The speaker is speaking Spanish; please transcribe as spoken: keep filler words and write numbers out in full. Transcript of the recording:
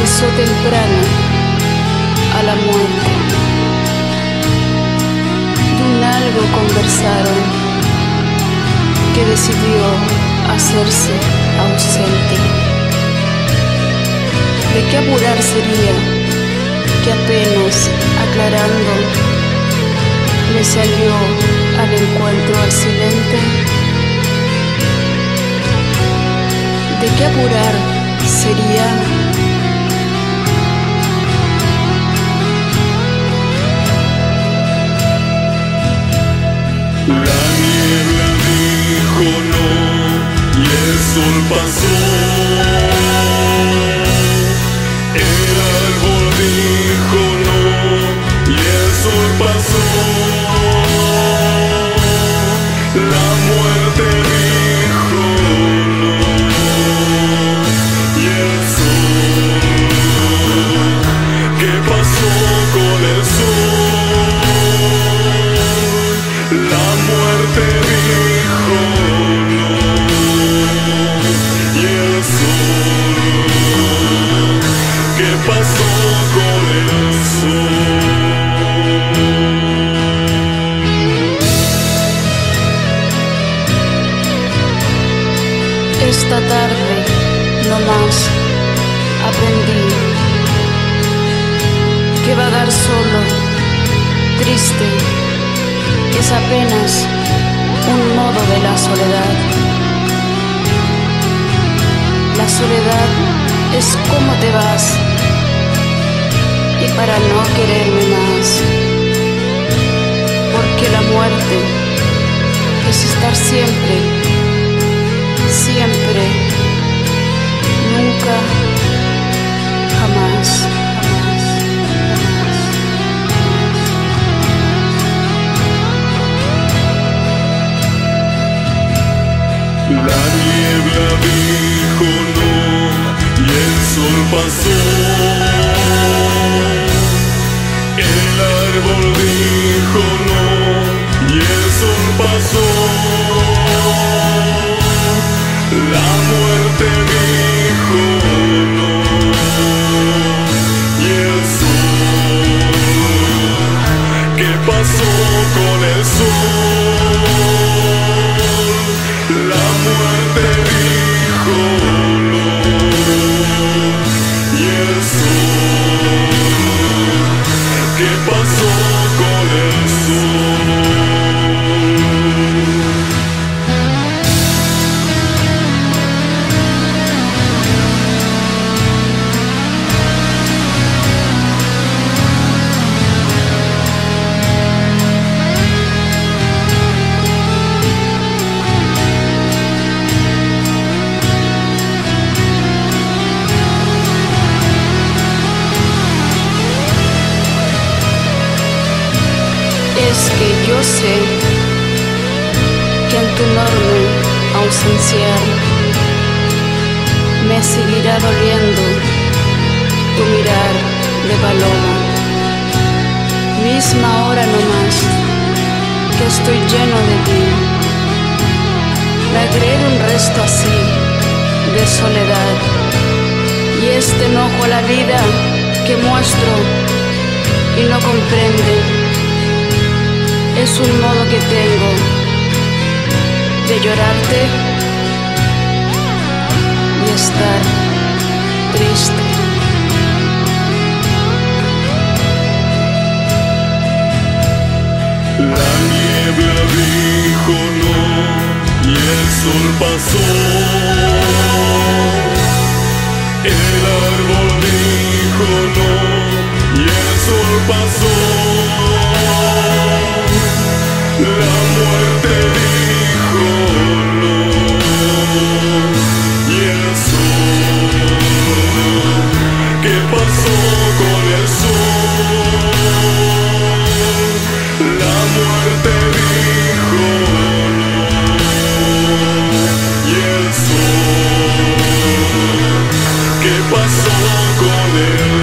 alzó temprano a la muerte. De un algo conversaron que decidió hacerse ausente. ¿De qué apurar sería que apenas aclarando le salió al encuentro al silente? ¿De qué apurar sería? La niebla dijo no y el sol pasó. El árbol dijo no y el sol pasó. La muerte dijo no y el sol. ¿Qué pasó con el sol? La muerte dijo no y el sol. ¿Qué pasó con el sol? Esta tarde no más aprendí que vagar solo, triste, es apenas un modo de la soledad. La soledad es cómo te vas y para no quererme más, porque la muerte es estar siempre, siempre, nunca, jamás. La niebla dijo no y el sol pasó. El árbol dijo no y el sol pasó. La muerte dijo no y el sol. ¿Qué pasó con el sol? La muerte dijo no y el sol. ¿Qué pasó con el sol? Es que yo sé que en tu enorme ausencia me seguirá doliendo tu mirar de paloma. Misma hora no más que estoy lleno de ti, me agrega un resto así de soledad y este enojo a la vida que muestro y no comprende. Es un modo que tengo de llorarte y estar triste. La niebla dijo no y el sol pasó. El árbol dijo no y el sol pasó. La muerte dijo no y el sol. ¿Qué pasó con el sol? La muerte dijo no y el sol. ¿Qué pasó con el sol?